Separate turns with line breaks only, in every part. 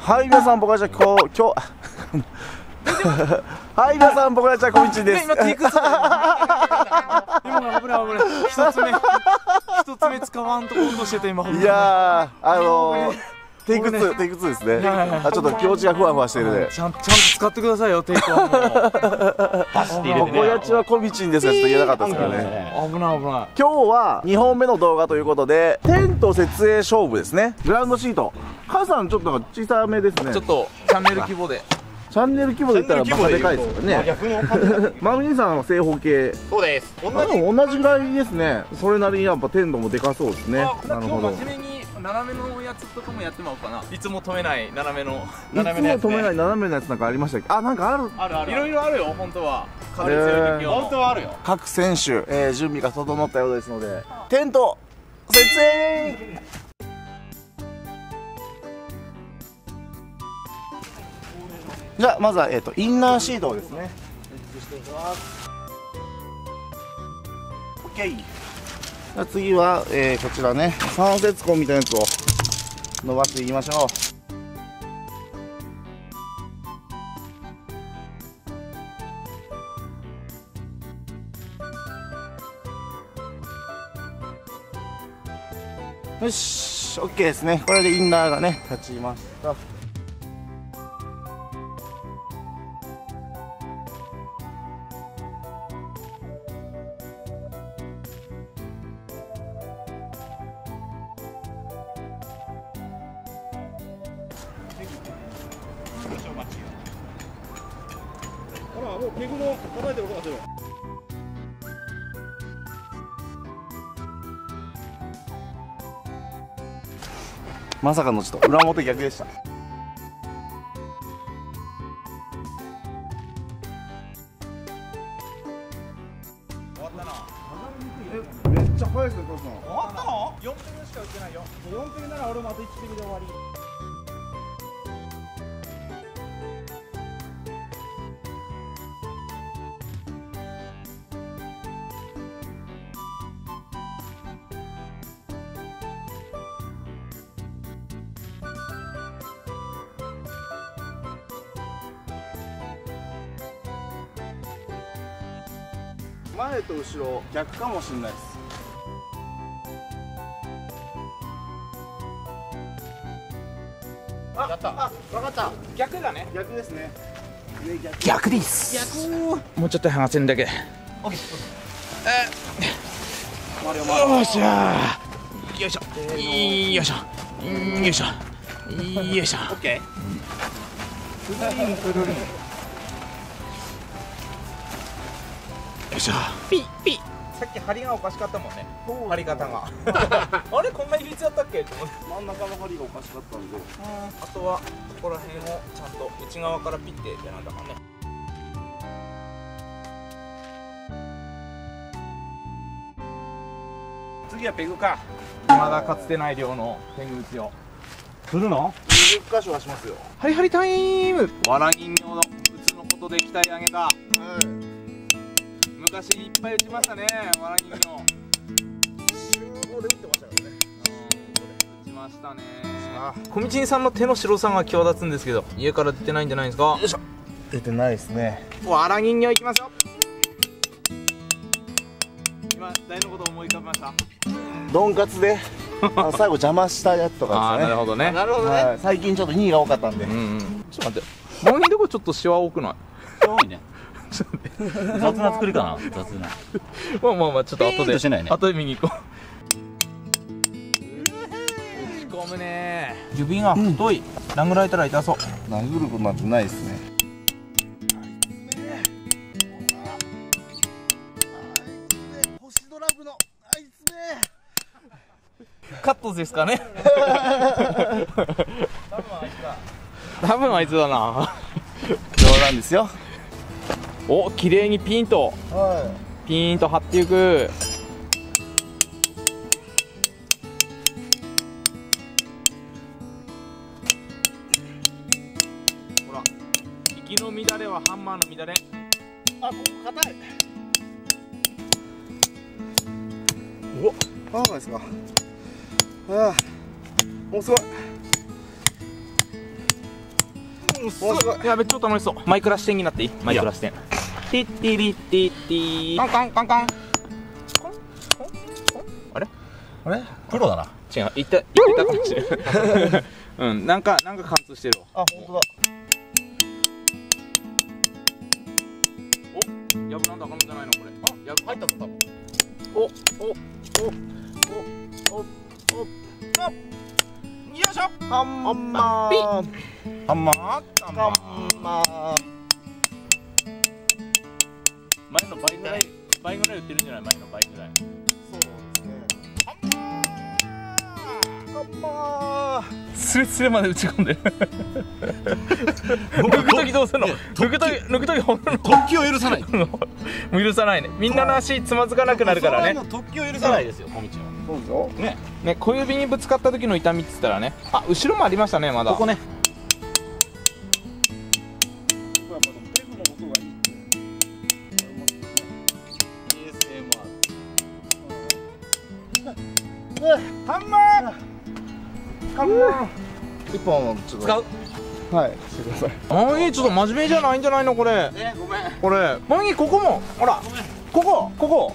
はい、皆さん、僕はじゃあ今日はい、皆さん、僕はじゃあ小道です。
今テイク2今危ない危ない。一つ目使わんとこ落としてて今。
いやー、テイク2ですね。ちょっと気持ちがふわふわしてるね。
ちゃんと使ってくださいよ、テイクはもう。
ここやちは小道ですがちょっと言えなかったですからね。
危ない危ない。
今日は2本目の動画ということで、テント設営勝負ですね。グラウンドシート。母さんちょっとなんか小さめですね。
ちょっとチャンネル規模で。
チャンネル規模で言ったらバカでかいですからね。
逆に分かんない。
マミ兄さんは正方形。
そうです。
でも同じぐらいですね。それなりにやっぱテントもでかそうですね。なるほど。
今日真面目に斜めのやつとかもやってもらおうかな。いつも止めない斜めの。
いつも止めない斜めのやつなんかありましたっけ？あ、なんかある。
ある。いろいろあるよ、本当は。風強い時は。
本当はあるよ。
各選手、準備が整ったようですので、テント設営。じゃあまずはインナーシートをですね設置していきます。 OK。 じゃあ次は、こちらね三節痕みたいなやつを伸ばしていきましょう。よし OK ですね。これでインナーがね立ちました。
ほら、もうペグも叩いてる音がする。
まさかのちょっと裏表逆でした。
終わったな。
めっちゃ速いですね、トシさん。
終わったの？4ペグしか打ってないよ。
4ペグなら俺もあと1ペグで終わり。
前と後ろ逆かもしれないです。
やった。あ、分かった。
逆だね。
逆ですね。上逆。
逆です。もうちょっと剥がせんだけ。よっしゃー。よいしょ。よいしょ。よいしょ。よいしょ。
オッケー。
よいしょ。ピッピッ。さっき針がおかしかったもんね。針り方が。あれこんな比率やったっけって思って。
真ん中の針がおかしかったんで。
あとはここら辺をちゃんと内側からピッてやらんだからね。次はペグか。まだかつてない量のペグ打ちを
するの
20箇所はしますよ。
ハリハリタイム。わら人形の打つのことで鍛え上げた。
はい。
昔いっぱい打ちましたね、わら人形。
集合で打ってましたからね。
打ちましたね。小道さんの手の白さが際立つんですけど、家から出てないんじゃないですか。
よいしょ。出てないですね。
わら人形いきますよ。今誰のことを思い浮かべました？
ドンカツで最後邪魔したやつとかですね。
なるほどね。なるほど
はい。最近ちょっと2位が多かったんで。
ちょっと待って。もういいとこちょっとシワ多くない？
多いね。雑な作りかな。雑な。
まあちょっと後で
ピーンとしてないね。
後で見に行こう。打ち込むね。指が太い。殴られたら痛そう。
殴ることなんてないですね。星ドラブのあいつね。
カットですかね。多分あいつだな。
冗談ですよ。
お、綺麗にピンとピーンと張っていく。ほら、息の乱れはハンマーの乱れ。
あ、ここ硬い。お、あ、そうですか。ああ、もうすごい。
すごい。やべ、超楽しそう。マイクラ視点になっていい？マイクラ視点。ティッティリッティッティー。カンカンカンカン。あれ？
あれプロだな。
違う、いったかもしれない。うん、なんか貫通してるわ。
あ、本当だ。
お、やぶなんだかんじゃないのこれ。あ、やぶ
入ったぞ多分。
お、
よ
よいしょ。
ハンマー。
ハンマー。
ハンマー。
前の倍ぐらい売ってるんじゃない？前の倍ぐらい。
そうですね。ハンマー。
スレスレまで打ち込んでる。抜くときどうするの？抜くときほんの
突起を許さない。
許さないね。みんなの足つまずかなくなるからね。
突起を許さないですよ、小道は。
そうですよ。
ね、小指にぶつかった時の痛みって言ったらね。あ、後ろもありましたね、まだ。
ここね。
ハンマー。ハンマー。一本ちょっと
使う。
はいしてください。
あー、ちょっと真面目じゃないんじゃないのこれ。
ごめん。
これ。マギここも。ほら。ここ。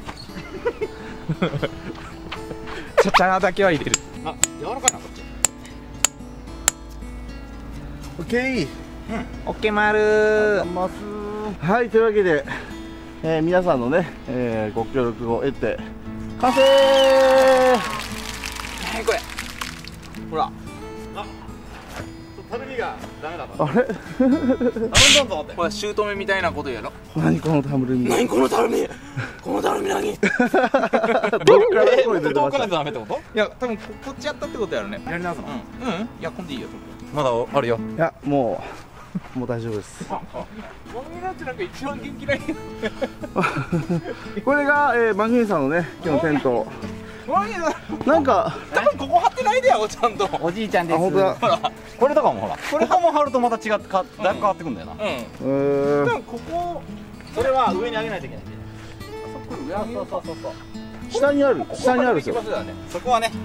ちゃちゃだけは入れる。
あ、柔らかいなこっち。
オッケー。
オッケー丸ー。
はい、というわけで、皆さんのね、ご協力を得て完成。
これ。ほら。
たるみがダメだと。
あれ
頼んだぞって。
これ姑みたいなことやろ。
何このタムルミ。
何このたるみ。このたるみ何？
どっから声出てました。
ダメってこと？
いや、多分こっちやったってことやろね。
やり直すの？
うん。いや、今度いいよ。
まだあるよ。
いや、もう大丈夫です。
マギなんてなんか一番元気ない。
これが、マギンさんのね、今日のテント。
マギだ。
なんか
多分ここ張ってないでよ、ちゃんと。
おじいちゃんです。
あ、本当だ。
ほら。
これとかもほら。これも貼るとまた違ってだいぶ変わってくんだよな。
うん。
う
多分ここ。
それは上に上げないといけないんで。そう。
下にあるですよ。
そこはね。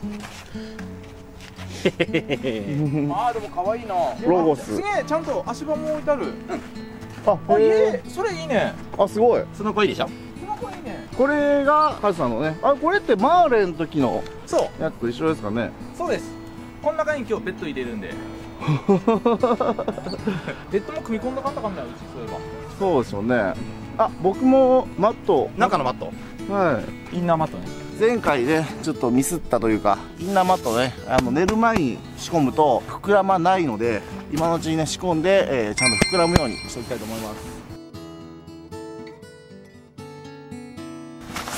あー、でも可愛いな。
ロゴス。
すげえ、ちゃんと足場も置いてある。
あ、
あ、それいいね。
あ、すごい。
その子いいでしょ。
その子いいね。
これがカズさんのね。あ、これってマーレの時の
そう。
やつと一緒ですかね。
そうです。この中に今日ベッド入れるんで。ベッドも組み込んだかんだかんだよ、うちそういえば。
そうですよね。あ、僕もマット。
中のマット。
は
インナーマットね。
い。前回ね、ちょっとミスったというか、インナーマットね、寝る前に仕込むと膨らまないので、今のうちにね、仕込んで、ちゃんと膨らむようにしておきたいと思います。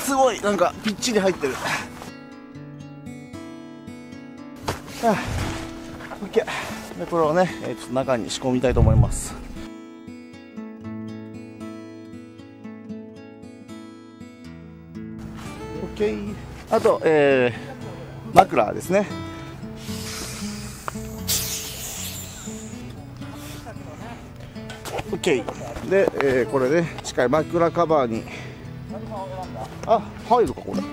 すごい、なんかぴっちり入ってる。はあ、OK。で、これをね、ちょっと中に仕込みたいと思います。OK。あと、枕ですね。OK。で、これで、しっかり枕カバーに。あ、入るか、これ。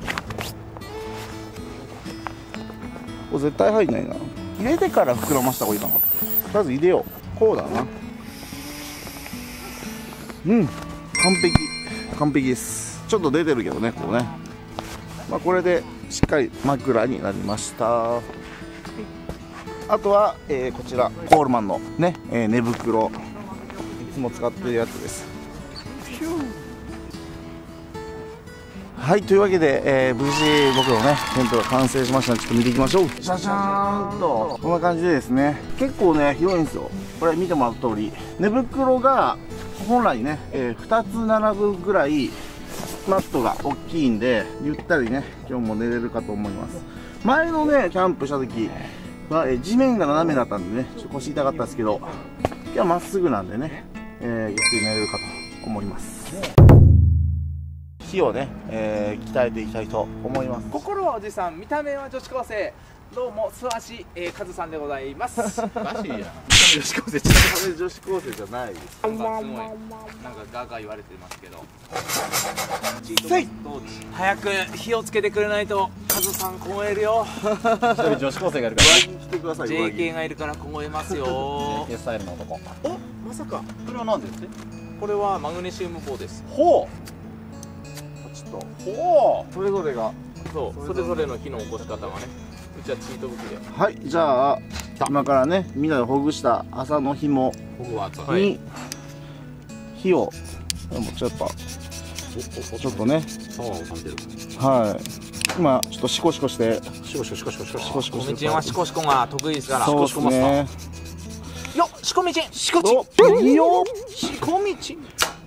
これ絶対入んないな。入れてから膨らました方がいいかな。まず入れよう。こうだな。うん、完璧です。ちょっと出てるけどね、こうね。まあ、これでしっかり枕になりました。あとは、こちらコールマンのね、寝袋、いつも使ってるやつです。はい、というわけで、無事僕のねテントが完成しましたので、ちょっと見ていきましょう。シャシャーンとこんな感じでですね、結構ね広いんですよ。これ見てもらった通り、寝袋が本来ね、2つ並ぶぐらいマットが大きいんで、ゆったりね今日も寝れるかと思います。前のねキャンプした時は、地面が斜めだったんでね、ちょっと腰痛かったんですけど、今日はまっすぐなんでね、ゆっくり寝れるかと思います。火をね、鍛えていきたいと思います。
心はおじさん、見た目は女子高生。 どうも諏訪市カズさんでございます。
おかしいやん。
女子高生じゃないです。
なんかすごいなんかガーガー言われてますけど。早く火をつけてくれないとカズさん凍えるよ。
一人女子高生がいるか
上着に来てください。上着
JK がいるから凍えますよ。
ら。スタイルの男。
お、まさか。
これは何ですって？
これはマグネシウム棒です。
ほ
ちょっと
う。ほ
それぞれが
そう、それぞれの火の起こし方がね。うちはチート武器で。
はいじゃあ今からねみんなでほぐした麻の紐
僕は熱い。
に火をもうちょっとね
パワーを感じる。
はい今ちょっとシコシコして
シコシコシコシコシコ
シコシコして
コミチンはシコシコが得意ですから。
そうですね
よっ、シコミチン。
シコチ
おいいよ
シコミチン。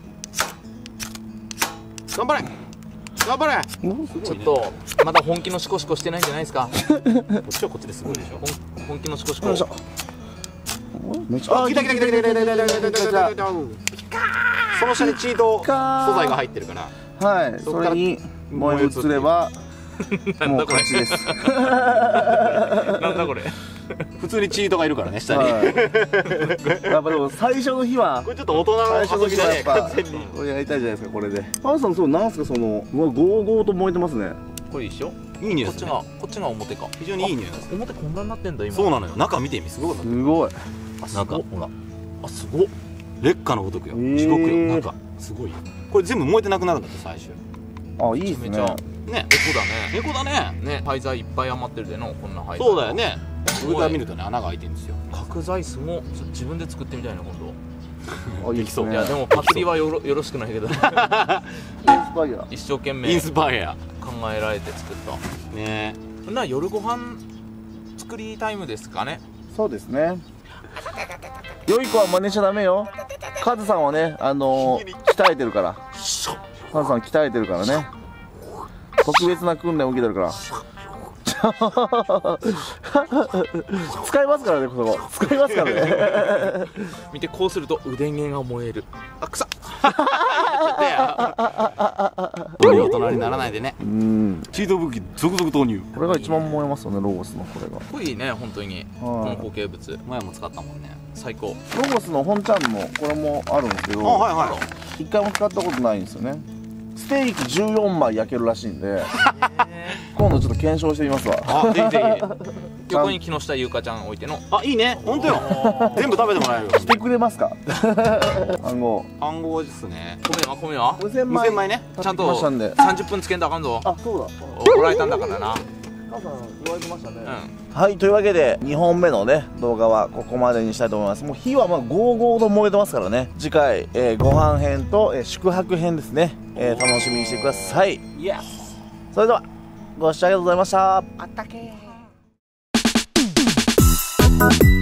頑張れ頑張れ。
ちょっとまだ本気のシコシコしてないんじゃないですか。
こっちはこっちですごいでしょ。
本気のシコシコ。
よいしょめっちゃ
来た来た来た来た来た来た来た来た来た。その下にチート素材が入ってるから
はいそれに燃え移ればもう勝ちです
なんだこれ。
普通にチートがいるからね下に。
やっぱでも最初の日は
これちょっと大人
最初の
の遊びだね
日はやっぱ
完全に。
これやりたいじゃないですかこれでパンさんそうなんすかそのうわゴーゴーと燃えてますね
これ一緒？
いい匂いですね。
こっちがこっちが表か。
非常にいい匂いです。
表こんなになってんだ今。
そうなのよ。中見てみすごいことなっ
すごい
てる。中ほら
あ、すごっ。
劣化のごとくよ。
ー
地獄よ。なんかすごいよ。これ全部燃えてなくなるんだって最終。
あいいですね
めちゃめちゃ
ね。
エコだね。
猫だね。
ね、廃材いっぱい余ってるでの、こんな廃材。
そうだよ。ね。
すごい
上から見るとね穴が開いてるんですよ。
角材すごっ。自分で作ってみたいな今度。
あいいですね
いやでもパクリはよろしくないけど。
インスパイア
一生懸命
インスパイア。
考えられて作った。
ね。
そんな夜ご飯作りタイムですかね。
そうですね良い子は真似しちゃダメよカズさんはね鍛えてるからカズさん鍛えてるからね特別な訓練を受けてるから使いますからねここ使いますからね
見てこうすると腕毛が燃える。あ、臭っ。
大人にならないでね。
うん
チート武器続々投入。
これが一番燃えますよねロゴスのこれが
かっこいいね本当に。この固形物
前も使ったもんね。
最高。
ロゴスの本ちゃんもこれもあるんですけど
はいはい。
一回も使ったことないんですよねステーキ14枚焼けるらしいんで今度ちょっと検証してみますわ
あ、ぜひぜひ。
横に木下ゆうかちゃん置いての。
あ、いいね。本当よ。全部食べてもらえるよ。
してくれますか暗号
暗号ですね。
米は
無洗
無洗米ね。
ちゃんと
買ってきましたんで
30分つけんとあかんぞ。
あそうだ
怒られたんだからな。
母さん言われてましたね
うん。
はいというわけで2本目のね動画はここまでにしたいと思います。もう火はまあゴーゴーと燃えてますからね次回、ご飯編と、宿泊編ですね、楽しみにしてください。
イエス。
それではご視聴ありがとうございました。
あったけー。